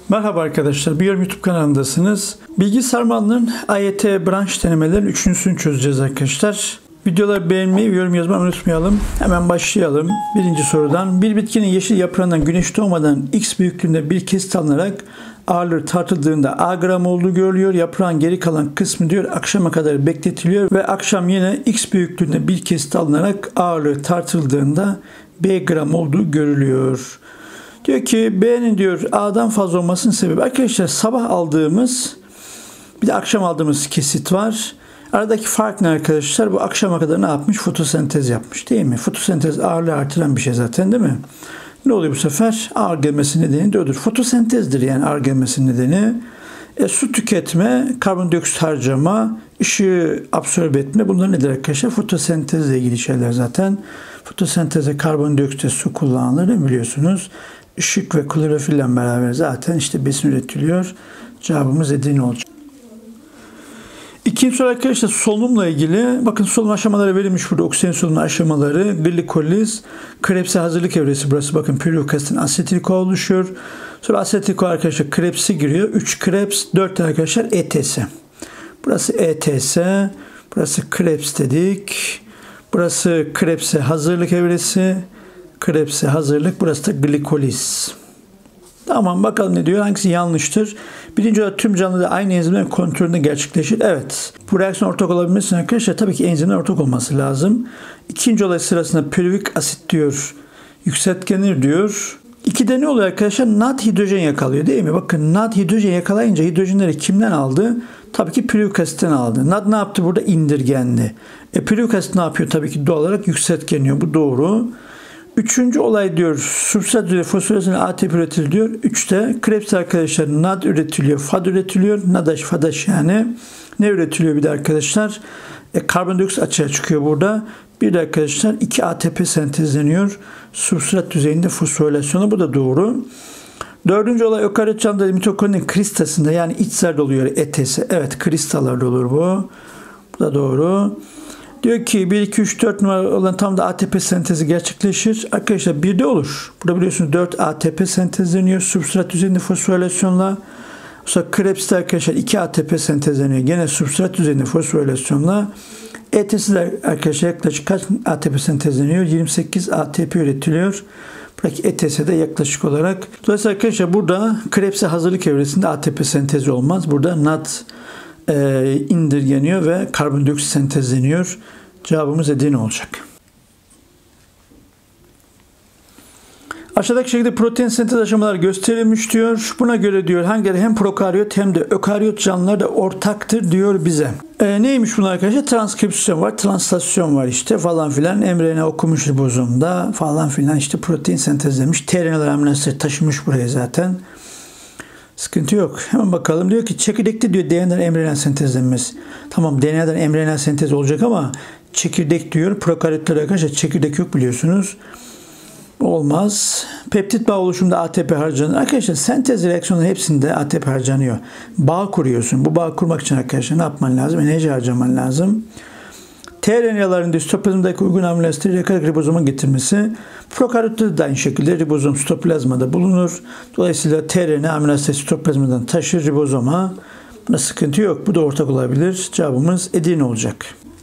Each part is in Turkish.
Merhaba arkadaşlar, Biyorum YouTube kanalındasınız. Bilgi Sarmal'ın AYT branş denemelerinin 3.'sünü çözeceğiz arkadaşlar. Videoları beğenmeyi ve yorum yazmayı unutmayalım. Hemen başlayalım. Birinci sorudan. Bir bitkinin yeşil yaprağından güneş doğmadan X büyüklüğünde bir kesit alınarak ağırlığı tartıldığında A gram olduğu görülüyor. Yaprağın geri kalan kısmı diyor akşama kadar bekletiliyor ve akşam yine X büyüklüğünde bir kesit alınarak ağırlığı tartıldığında B gram olduğu görülüyor. Diyor ki B'nin diyor A'dan fazla olmasının sebebi arkadaşlar sabah aldığımız bir de akşam aldığımız kesit var. Aradaki fark ne arkadaşlar? Bu akşama kadar ne yapmış? Fotosentez yapmış değil mi? Fotosentez ağırlığı artıran bir şey zaten değil mi? Ne oluyor bu sefer? Ağır gelmesi nedeni de odur. Fotosentezdir yani ağır gelmesi nedeni. Su tüketme, karbondioksit harcama, ışığı absorbe etme bunlar nedir arkadaşlar? Fotosentezle ilgili şeyler zaten. Fotosenteze karbondioksit su kullanılır biliyorsunuz. Işık ve klorofille beraber zaten işte besin üretiliyor. Cevabımız Edirne olacak. İkinci soru arkadaşlar solunumla ilgili. Bakın solunum aşamaları verilmiş burada. Oksijen solunumu aşamaları, glikoliz, Krebs'e hazırlık evresi burası. Bakın pirurik asitin asetil-CoA oluşuyor. Sonra asetil-CoA arkadaşlar Krebs'e giriyor. 3 Krebs, 4 arkadaşlar ETS. Burası ETS, burası Krebs dedik. Burası Krebs'e hazırlık evresi. Krebs'e hazırlık. Burası da glikoliz. Tamam bakalım ne diyor? Hangisi yanlıştır? Birinci olarak tüm canlıda aynı enzimlerin kontrolünde gerçekleşir. Evet. Bu reaksiyon ortak olabilmesi için arkadaşlar tabii ki enzimler ortak olması lazım. İkinci olay sırasında pirurik asit diyor. Yükseltgenir diyor. 2'de ne oluyor arkadaşlar? NAD hidrojen yakalıyor değil mi? Bakın NAD hidrojen yakalayınca hidrojenleri kimden aldı? Tabii ki pirurik asitten aldı. NAD ne yaptı burada? İndirgendi. Pirurik asit ne yapıyor? Tabii ki doğal olarak yükseltgeniyor. Bu doğru. Üçüncü olay diyor substrat üzerinde fosforilasyon ATP üretiliyor diyor. 3'te Krebs arkadaşlar NAD üretiliyor, FAD üretiliyor. NADH, FADH yani. Ne üretiliyor bir de arkadaşlar? Karbondioksit açığa çıkıyor burada. Bir de arkadaşlar 2 ATP sentezleniyor. Substrat düzeyinde fosforilasyonu bu da doğru. Dördüncü olay ökaryot canlıda mitokondrinin kristasında yani iç zarda oluyor ETS. Evet kristallarda olur bu. Bu da doğru. Diyor ki 1, 2, 3, 4 numara olan tam da ATP sentezi gerçekleşir. Arkadaşlar 1'de olur. Burada biliyorsunuz 4 ATP sentezleniyor. Substrat üzerinde fosforilasyonla. Sonra Krebs'te arkadaşlar 2 ATP sentezleniyor. Gene substrat üzerinde fosforilasyonla. ETS'de arkadaşlar yaklaşık kaç ATP sentezleniyor? 28 ATP üretiliyor. Buradaki ETS'de yaklaşık olarak. Dolayısıyla arkadaşlar burada Krebs'e hazırlık evresinde ATP sentezi olmaz. Burada NAD indirgeniyor ve karbondioksit sentezleniyor. Cevabımız Edirne olacak. Aşağıdaki şekilde protein sentez aşamaları gösterilmiş diyor. Buna göre diyor hangileri hem prokaryot hem de ökaryot canlılar da ortaktır diyor bize. Neymiş bunlar arkadaşlar? Transkripsiyon var, translasyon var işte falan filan. mRNA okumuş ribozomda falan filan işte protein sentezlemiş. tRNA'lar amino asitleri taşımış buraya zaten. Sıkıntı yok. Hemen bakalım. Diyor ki çekirdekte diyor DNA'dan mRNA sentezlenmesi. Tamam DNA'dan mRNA sentez olacak ama çekirdek diyor. Prokaryotlerde arkadaşlar çekirdek yok biliyorsunuz. Olmaz. Peptit bağ oluşumunda ATP harcanır. Arkadaşlar sentez reaksiyonların hepsinde ATP harcanıyor. Bağ kuruyorsun. Bu bağ kurmak için arkadaşlar ne yapman lazım? Enerji harcaman lazım. tRNA'ların sitoplazmadaki uygun amino asitleri yakarak ribozoma getirmesi. Prokaryotta da aynı şekilde ribozom sitoplazmada bulunur. Dolayısıyla tRNA amino asitleri sitoplazmadan taşır ribozoma. Buna sıkıntı yok. Bu da ortak olabilir. Cevabımız Edirne olacak.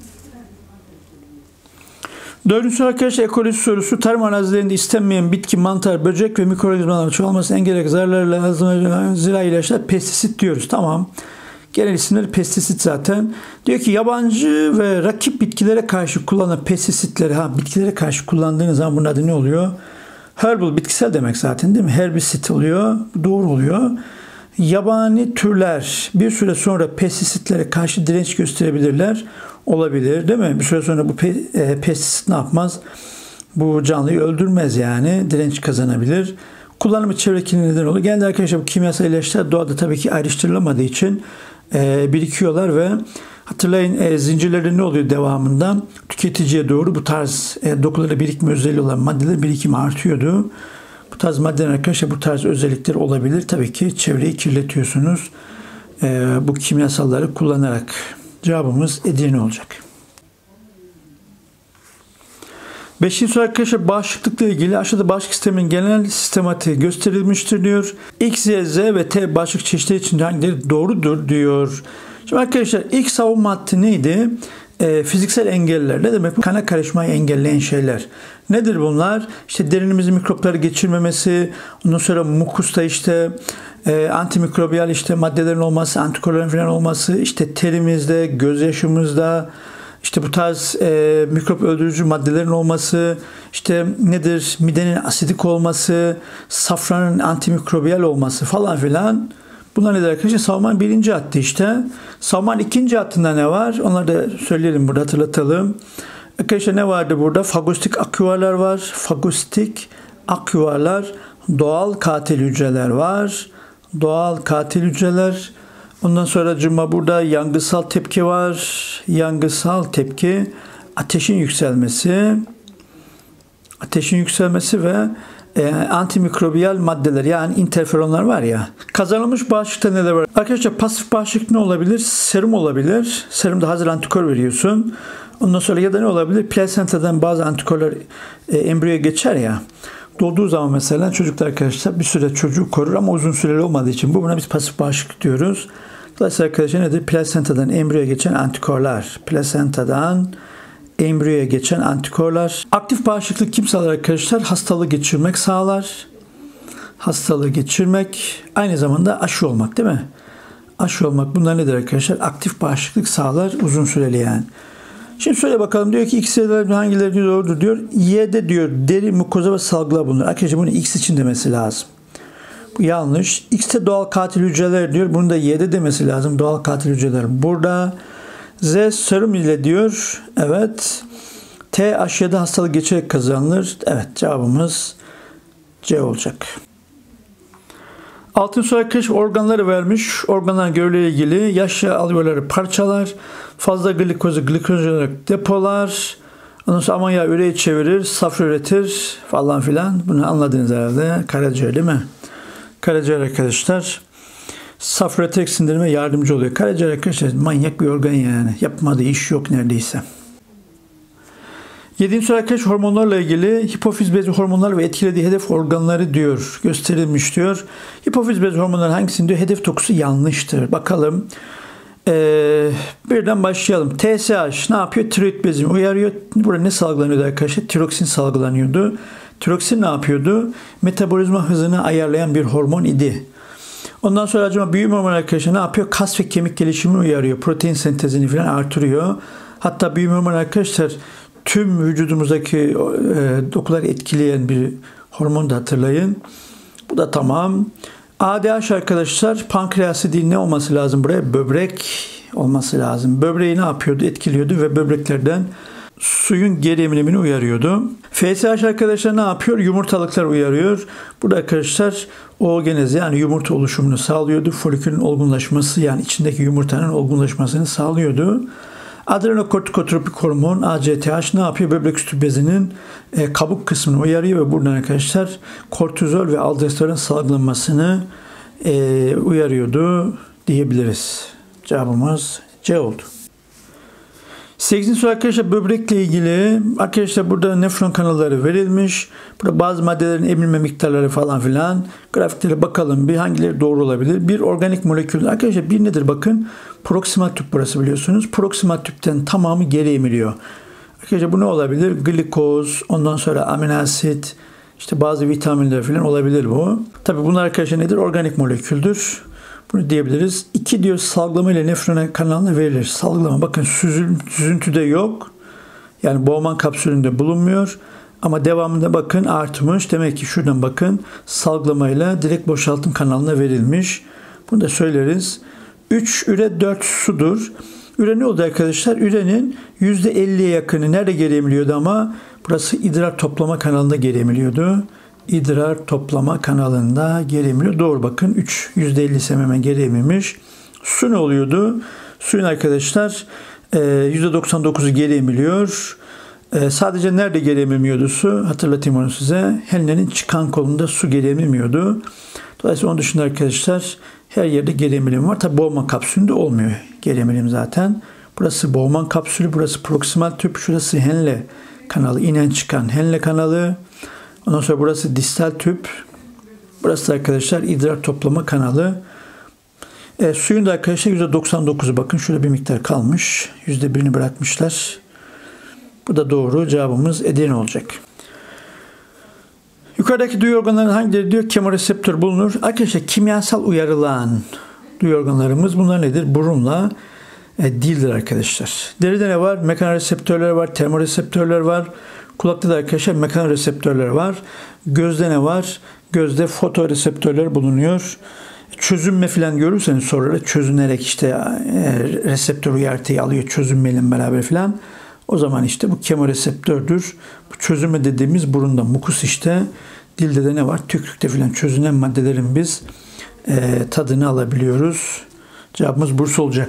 Dördüncü soru arkadaşlar ekoloji sorusu. Tarım arazilerinde istenmeyen bitki, mantar, böcek ve mikroorganizmaların çoğalmasını engelleyecek zararlı zirai ilaçlar pestisit diyoruz. Tamam. Genel isimleri pestisit zaten. Diyor ki yabancı ve rakip bitkilere karşı kullanılan pestisitleri bitkilere karşı kullandığınız zaman bunun adı ne oluyor? Herbal bitkisel demek zaten değil mi? Herbisit oluyor. Doğru oluyor. Yabani türler bir süre sonra pestisitlere karşı direnç gösterebilirler. Olabilir değil mi? Bir süre sonra bu pestisit ne yapmaz? Bu canlıyı öldürmez yani. Direnç kazanabilir. Kullanımı çevre kirliliği neden olur. Genelde arkadaşlar bu kimyasal ilaçlar doğada tabii ki ayrıştırılamadığı için birikiyorlar ve hatırlayın zincirlerde ne oluyor devamında? Tüketiciye doğru bu tarz dokularda birikme özelliği olan maddeler birikimi artıyordu. Bu tarz maddeler arkadaşlar bu tarz özellikleri olabilir. Tabii ki çevreyi kirletiyorsunuz bu kimyasalları kullanarak. Cevabımız Edirne olacak. Beşinci soru arkadaşlar bağışıklıkla ilgili aşağıda bağışıklık sisteminin genel sistematiği gösterilmiştir diyor. X, Y, Z ve T bağışıklık çeşitleri için hangileri doğrudur diyor. Şimdi arkadaşlar ilk savunma hattı neydi? Fiziksel engeller. Ne demek? Kana karışmayı engelleyen şeyler. Nedir bunlar? İşte derinimizin mikropları geçirmemesi, ondan sonra mukusta işte antimikrobiyal işte maddelerin olması, antikorların falan olması, işte terimizde, gözyaşımızda, işte bu tarz mikrop öldürücü maddelerin olması, işte nedir? Midenin asidik olması, safranın antimikrobiyal olması falan filan. Bunlar nedir arkadaşlar? Savunmanın birinci hattı işte. Savunmanın ikinci hattında ne var? Onları da söyleyelim burada, hatırlatalım. Arkadaşlar ne vardı burada? Fagositik aküvarlar var. Fagositik aküvarlar. Doğal katil hücreler var. Doğal katil hücreler. Ondan sonra burada yangısal tepki var. Yangısal tepki. Ateşin yükselmesi. Ateşin yükselmesi ve antimikrobiyal maddeler yani interferonlar var ya. Kazanılmış bağışıklıkta neler var? Arkadaşlar pasif bağışıklık ne olabilir? Serum olabilir. Serumda hazır antikor veriyorsun. Ondan sonra ya da ne olabilir? Plasentadan bazı antikorlar embriyoya geçer ya. Doğduğu zaman mesela çocuklar arkadaşlar bir süre çocuğu korur ama uzun süreli olmadığı için buna biz pasif bağışıklık diyoruz. Dolayısıyla arkadaşlar nedir? Plasentadan embriyoya geçen antikorlar. Plasentadan embriyoya geçen antikorlar. Aktif bağışıklık kim sağlar arkadaşlar? Hastalığı geçirmek sağlar. Hastalığı geçirmek aynı zamanda aşı olmak değil mi? Aşı olmak bunlar nedir arkadaşlar? Aktif bağışıklık sağlar uzun süreli yani. Şimdi şöyle bakalım diyor ki X'de hangileri doğrudur diyor. Y'de diyor deri, mukoza ve salgılar bunlar. Arkadaşlar bunu X için demesi lazım. Bu yanlış. X'te doğal katil hücreler diyor. Bunu da Y'de demesi lazım. Doğal katil hücreler burada. Z serum ile diyor. Evet. T aşıda hastalık geçerek kazanılır. Evet cevabımız C olacak. Altın soru arkadaşlar organları vermiş. Organların görevleriyle ilgili yaşlı alveoları parçalar. Fazla glikozu glikoz olarak depolar. Ondan sonra amonyağı üreye çevirir. Safra üretir falan filan. Bunu anladınız herhalde. Karaciğer değil mi? Karaciğer arkadaşlar. Safra üreterek sindirime yardımcı oluyor. Karaciğer arkadaşlar manyak bir organ yani. Yapmadığı iş yok neredeyse. 7. soru arkadaşlar hormonlarla ilgili hipofiz bezi hormonlar ve etkilediği hedef organları diyor. Gösterilmiş diyor. Hipofiz bezi hormonları hangisinin diyor? Hedef dokusu yanlıştır. Bakalım. Birden başlayalım. TSH ne yapıyor? Tiroid bezini uyarıyor. Burada ne salgılanıyordu arkadaşlar? Tiroksin salgılanıyordu. Tiroksin ne yapıyordu? Metabolizma hızını ayarlayan bir hormon idi. Ondan sonra acaba büyüme hormonu arkadaşlar ne yapıyor? Kas ve kemik gelişimini uyarıyor. Protein sentezini falan artırıyor. Hatta büyüme hormonu arkadaşlar tüm vücudumuzdaki dokuları etkileyen bir hormon da hatırlayın. Bu da tamam. ADH arkadaşlar pankreası değil ne olması lazım buraya? Böbrek olması lazım. Böbreği ne yapıyordu? Etkiliyordu ve böbreklerden suyun geri emilimini uyarıyordu. FSH arkadaşlar ne yapıyor? Yumurtalıklar uyarıyor. Burada arkadaşlar oogenezi yani yumurta oluşumunu sağlıyordu. Folikülün olgunlaşması yani içindeki yumurtanın olgunlaşmasını sağlıyordu. Adrenokortikotropik hormon ACTH ne yapıyor? Böbrek üstü bezinin kabuk kısmını uyarıyor ve buradan arkadaşlar kortizol ve aldosteron salgılanmasını uyarıyordu diyebiliriz. Cevabımız C oldu. 8. soru arkadaşlar böbrekle ilgili. Arkadaşlar burada nefron kanalları verilmiş. Burada bazı maddelerin emilme miktarları falan filan. Grafiklere bakalım bir hangileri doğru olabilir. Bir organik molekül. Arkadaşlar bir nedir bakın. Proksimal tüp burası biliyorsunuz. Proksimal tüpten tamamı geri emiliyor. Arkadaşlar bu ne olabilir? Glikoz, ondan sonra amino asit, işte bazı vitaminler falan olabilir bu. Tabi bunlar arkadaşlar nedir? Organik moleküldür. Bunu diyebiliriz. 2 diyor salgılama ile nefron kanalına verilir. Salgılama bakın süzüntüde yok. Yani Bowman kapsülünde bulunmuyor. Ama devamında bakın artmış. Demek ki şuradan bakın salgılamayla direkt boşaltım kanalına verilmiş. Bunu da söyleriz. 3 üre 4 sudur. Üre ne oldu arkadaşlar? Ürenin %50'ye yakını nerede geri emiliyordu ama burası idrar toplama kanalında geri emiliyordu. İdrar toplama kanalında geri emiliyor. Doğru bakın. 3 %50 hemen geri emilmiş. Su ne oluyordu? Suyun arkadaşlar %99'u geri emiliyor. Sadece nerede geri emilmiyordu su? Hatırlatayım onu size. Henle'nin çıkan kolunda su geri emilmiyordu. Dolayısıyla onun dışında arkadaşlar her yerde geri emilim var. Tabi Bowman kapsülünde olmuyor geri emilim zaten. Burası Bowman kapsülü, burası proksimal tüp, şurası Henle kanalı, inen çıkan Henle kanalı. Ondan sonra burası distal tüp. Burası da arkadaşlar idrar toplama kanalı. Suyun da arkadaşlar %99'u, bakın şurada bir miktar kalmış. %1'ini bırakmışlar. Bu da doğru. Cevabımız Edirne olacak. Yukarıdaki duyu organlarının hangileri diyor kemoreseptör bulunur? Arkadaşlar kimyasal uyarılan duyu organlarımız bunlar nedir? Burunla dildir arkadaşlar. Deride ne var? Mekanoreseptörler var, termoreseptörler var. Kulakta da arkadaşlar mekanoreseptörler var. Gözde ne var? Gözde fotoreseptörler bulunuyor. Çözünme falan görürseniz soruları çözünerek işte reseptör uyartıyı alıyor çözünmeyle beraber falan. O zaman işte bu kemoreseptördür. Bu çözünme dediğimiz burunda mukus işte. Dilde de ne var? Tükürükte falan çözünen maddelerin biz tadını alabiliyoruz. Cevabımız Bursa olacak.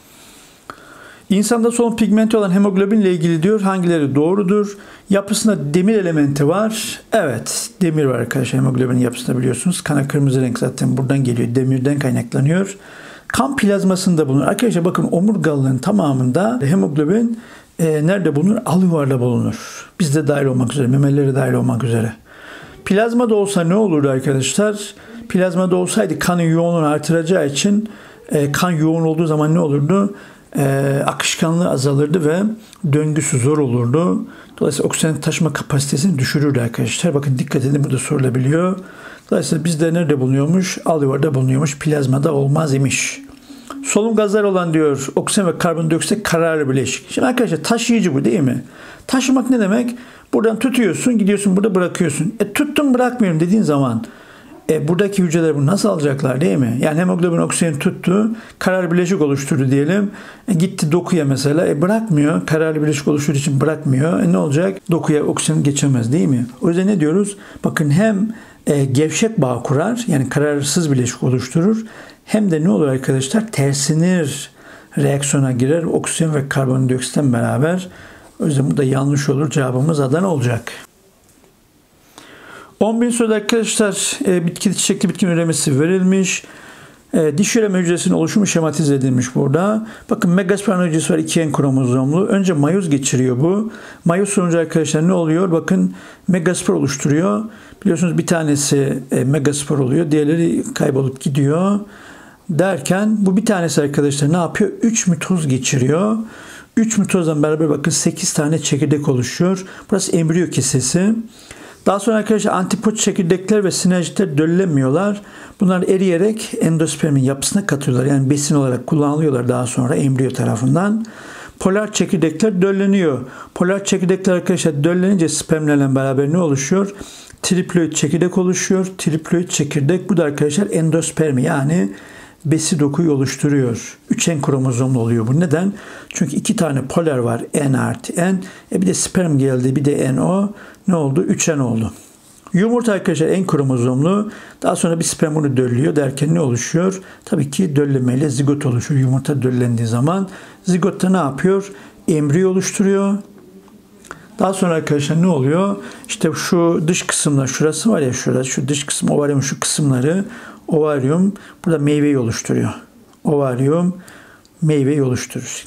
İnsanda solunum pigmenti olan hemoglobinle ilgili diyor hangileri doğrudur? Yapısında demir elementi var. Evet, demir var arkadaşlar hemoglobinin yapısında biliyorsunuz. Kana kırmızı renk zaten buradan geliyor. Demirden kaynaklanıyor. Kan plazmasında bulunur. Arkadaşlar bakın omurgalığın tamamında hemoglobin nerede bulunur? Alüvarda bulunur. Bizde dahil olmak üzere, memeleri dahil olmak üzere. Plazmada olsa ne olurdu arkadaşlar? Plazmada olsaydı kanın yoğunluğunu artıracağı için kan yoğun olduğu zaman ne olurdu? Akışkanlığı azalırdı ve döngüsü zor olurdu. Dolayısıyla oksijen taşıma kapasitesini düşürürdü arkadaşlar. Bakın dikkat edin, burada sorulabiliyor. Dolayısıyla bizde nerede bulunuyormuş? Alüvarda bulunuyormuş. Plazmada olmaz imiş. Solunum gazları olan diyor oksijen ve karbondioksit kararlı bileşik. Şimdi arkadaşlar taşıyıcı bu değil mi? Taşımak ne demek? Buradan tutuyorsun, gidiyorsun, burada bırakıyorsun. Tuttum bırakmıyorum dediğin zaman buradaki hücreler bunu nasıl alacaklar değil mi? Yani hemoglobin oksijeni tuttu, kararlı bileşik oluşturdu diyelim. Gitti dokuya mesela, bırakmıyor. Kararlı bileşik oluşturduğu için bırakmıyor. Ne olacak? Dokuya oksijen geçemez değil mi? O yüzden ne diyoruz? Bakın hem gevşek bağ kurar, yani kararsız bileşik oluşturur. Hem de ne olur arkadaşlar? Tersinir reaksiyona girer oksijen ve karbondioksitten beraber. O yüzden bu da yanlış olur. Cevabımız Adana olacak. 10.000 soruda arkadaşlar bitki çiçekli bitkinin üremesi verilmiş. Diş üreme hücresinin oluşumu şematize edilmiş burada. Bakın megasporan hücresi var 2N kromozomlu. Önce mayoz geçiriyor bu. Mayoz sonucu arkadaşlar ne oluyor? Bakın megaspor oluşturuyor. Biliyorsunuz bir tanesi megaspor oluyor. Diğerleri kaybolup gidiyor. Derken bu bir tanesi arkadaşlar ne yapıyor? 3 mitoz geçiriyor. 3 mitozdan beraber bakın 8 tane çekirdek oluşuyor. Burası embriyo kesesi. Daha sonra arkadaşlar antipod çekirdekler ve sinerjitler döllenmiyorlar. Bunlar eriyerek endospermin yapısına katıyorlar. Yani besin olarak kullanılıyorlar daha sonra embriyo tarafından. Polar çekirdekler dölleniyor. Polar çekirdekler arkadaşlar döllenince spermlerle beraber ne oluşuyor? Triploid çekirdek oluşuyor. Triploid çekirdek bu da arkadaşlar endospermi yani besi dokuyu oluşturuyor. 3N kromozomlu oluyor bu. Neden? Çünkü 2 tane polar var. N artı N. Bir de sperm geldi. Bir de NO. Ne oldu? 3N oldu. Yumurta arkadaşlar N kromozomlu. Daha sonra bir sperm bunu döllüyor derken ne oluşuyor? Tabii ki döllemeyle zigot oluşuyor. Yumurta döllendiği zaman zigotta ne yapıyor? Embriyo oluşturuyor. Daha sonra arkadaşlar ne oluyor? İşte şu dış kısımlar, şurası var ya şurası, şu dış kısım ovaryum şu kısımları ovaryum burada meyveyi oluşturuyor. Ovaryum meyveyi oluşturur.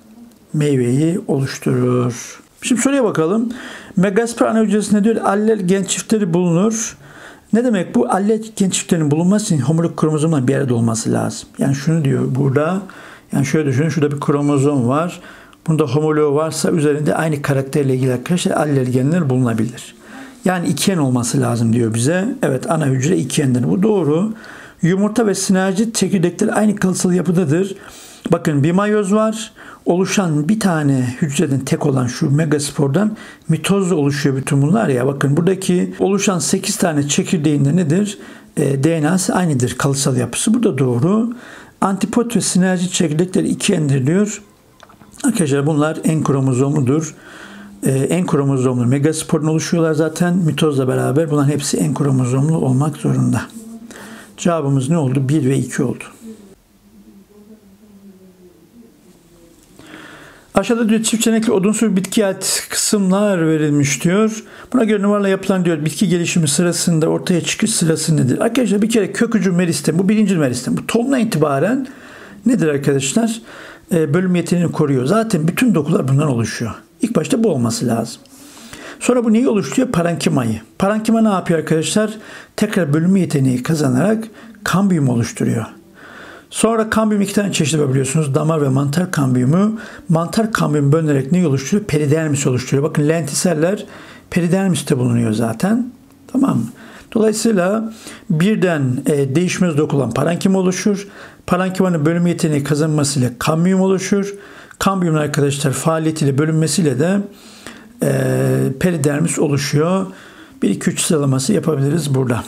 Meyveyi oluşturur. Şimdi soruya bakalım. Megaspor ana hücresinde diyor allel gen çiftleri bulunur. Ne demek bu? Allel gen çiftlerinin bulunması için homolog kromozomların bir arada olması lazım. Yani şunu diyor burada. Yani şöyle düşünün. Şurada bir kromozom var. Bunda homoloğu varsa üzerinde aynı karakterle ilgili arkadaşlar allel genler bulunabilir. Yani 2N olması lazım diyor bize. Evet ana hücre 2N'dir. Bu doğru. Yumurta ve sinerjit çekirdekler aynı kalıtsal yapıdadır. Bakın bir mayoz var. Oluşan bir tane hücreden tek olan şu megaspordan mitozla oluşuyor bütün bunlar ya. Bakın buradaki oluşan 8 tane çekirdeğinde nedir? DNA'sı aynıdır kalıtsal yapısı. Bu da doğru. Antipod ve sinerjit çekirdekler 2N'dir diyor. Arkadaşlar bunlar N kromozomludur. N kromozomlu megasporun oluşuyorlar zaten mitozla beraber. Bunların hepsi N kromozomlu olmak zorunda. Cevabımız ne oldu? 1 ve 2 oldu. Aşağıda diyor çift çenekli odunsu bitkiye ait kısımlar verilmiş diyor. Buna göre numaralı yapılan diyor bitki gelişimi sırasında ortaya çıkış sırası nedir? Arkadaşlar bir kere kök hücre meristem bu birinci meristem. Bu tohumdan itibaren nedir arkadaşlar? Bölüm yeteneğini koruyor. Zaten bütün dokular bundan oluşuyor. İlk başta bu olması lazım. Sonra bu neyi oluşturuyor? Parenkimayı. Parenkima ne yapıyor arkadaşlar? Tekrar bölünme yeteneği kazanarak kambiyum oluşturuyor. Sonra kambiyum 2 tane çeşidi var biliyorsunuz. Damar ve mantar kambiyumu. Mantar kambiyum bölünerek neyi oluşturuyor? Peridermis oluşturuyor. Bakın lentiseller peridermiste bulunuyor zaten. Tamam mı? Dolayısıyla birden değişmez doku olan parenkima oluşur. Parenkimanın bölünme yeteneği kazanmasıyla kambiyum oluşur. Kambiyumun arkadaşlar faaliyetiyle bölünmesiyle de peridermis oluşuyor. 1-2-3 sıralaması yapabiliriz burada.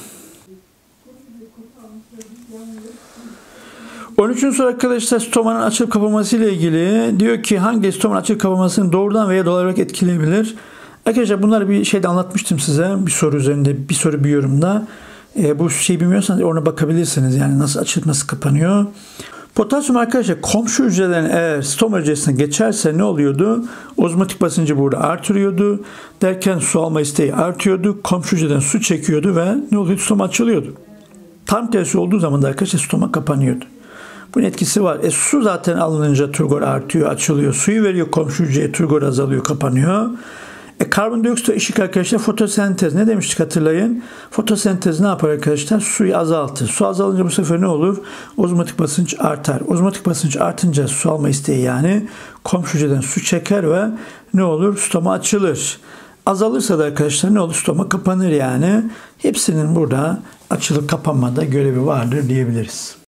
13. soru arkadaşlar stomanın açılıp kapanması ile ilgili. Diyor ki hangi stomanın açılıp kapanmasını doğrudan veya dolaylı olarak etkileyebilir? Arkadaşlar bunları bir şeyde anlatmıştım size. Bir soru üzerinde, bir soru bir yorumda. Bu şeyi bilmiyorsanız ona bakabilirsiniz. Yani nasıl açılıp nasıl kapanıyor. Potasyum arkadaşlar komşu hücrelerin eğer stoma hücresine geçerse ne oluyordu? Ozmotik basıncı burada artırıyordu. Derken su alma isteği artıyordu. Komşu hücreden su çekiyordu ve ne oluyordu? Stoma açılıyordu. Tam tersi olduğu zaman da arkadaşlar stoma kapanıyordu. Bunun etkisi var. Su zaten alınınca turgor artıyor, açılıyor. Suyu veriyor komşu hücreye, turgor azalıyor, kapanıyor. Karbondioksit ve ışık arkadaşlar fotosentez. Ne demiştik hatırlayın? Fotosentez ne yapar arkadaşlar? Suyu azaltır. Su azalınca bu sefer ne olur? Ozmotik basınç artar. Ozmotik basınç artınca su alma isteği yani komşu hücreden su çeker ve ne olur? Stoma açılır. Azalırsa da arkadaşlar ne olur? Stoma kapanır yani. Hepsinin burada açılıp kapanmada görevi vardır diyebiliriz.